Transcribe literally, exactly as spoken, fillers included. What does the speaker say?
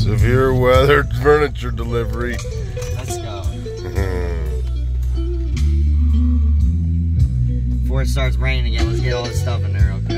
Severe weather furniture delivery. Let's go. Before it starts raining again, let's get all this stuff in there real quick.